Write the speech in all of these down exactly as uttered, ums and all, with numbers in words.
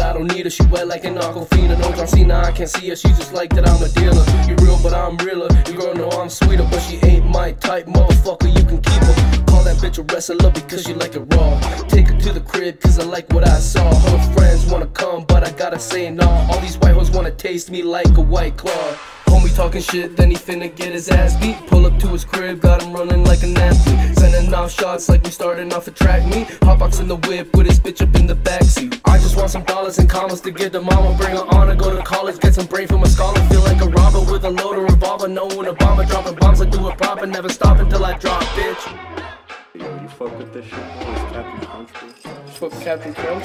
I don't need her, she wet like an Aquafina. No John Cena, I can't see her, she just like that I'm a dealer. You real, but I'm realer. Your girl know I'm sweeter, but she ain't my type, motherfucker, you can keep her. Call that bitch a wrestler because she like it raw. Take her to the crib cause I like what I saw. Her friends wanna come, but I gotta say nah. All these white hoes wanna taste me like a White Claw. Homie talking shit, then he finna get his ass beat. Pull up to his crib, got him running like an athlete. Sending off shots like we starting off a track meet. Hotbox in the whip with his bitch up in the backseat. I just want some dollars and commas to give to mama. Bring her on and go to college, get some brain from a scholar. Feel like a robber with a load of revolver. No one a bomber, dropping bombs, I do it proper. Never stop until I drop, bitch. Yo, you fuck with this shit? It's Captain Crunch, bro. You fuck with Captain Crunch?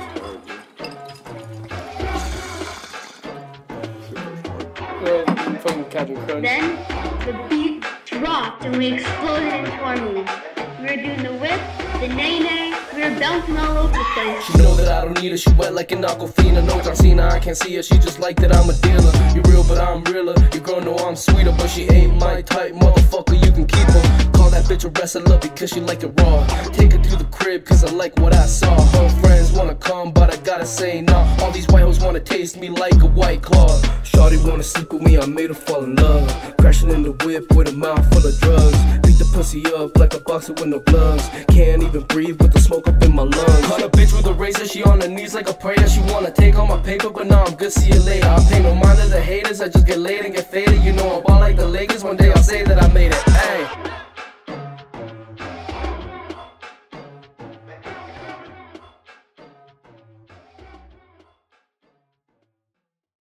Bro, fucking Captain Crunch. Then the beat dropped and we exploded into our moves. We were doing the whip, the nay-nay, we were bouncing all over the place. She know that I don't need her, she wet like an Aquafina. No John Cena, I can't see her, she just like that I'm a dealer. You real, but I'm realer. Your girl know I'm sweeter, but she ain't my type, motherfucker, you can keep her. Call that bitch a wrestler because she like it raw. Take her to the crib cause I like what I saw. Her friends wanna come, but I gotta say nah. All these white hoes wanna taste me like a White Claw. Shawty wanna sleep with me, I made her fall in love. Crashing in the whip with a mouth full of drugs. Beat the pussy up like a boxer with no gloves. Can't even breathe with the smoke up in my lungs. Caught a bitch with a razor, she on her knees like a prayer. She wanna take all my paper, but now I'm good, see you later. I pay no mind to the haters, I just get laid and get faded. You know I'm ball like the Lakers, one day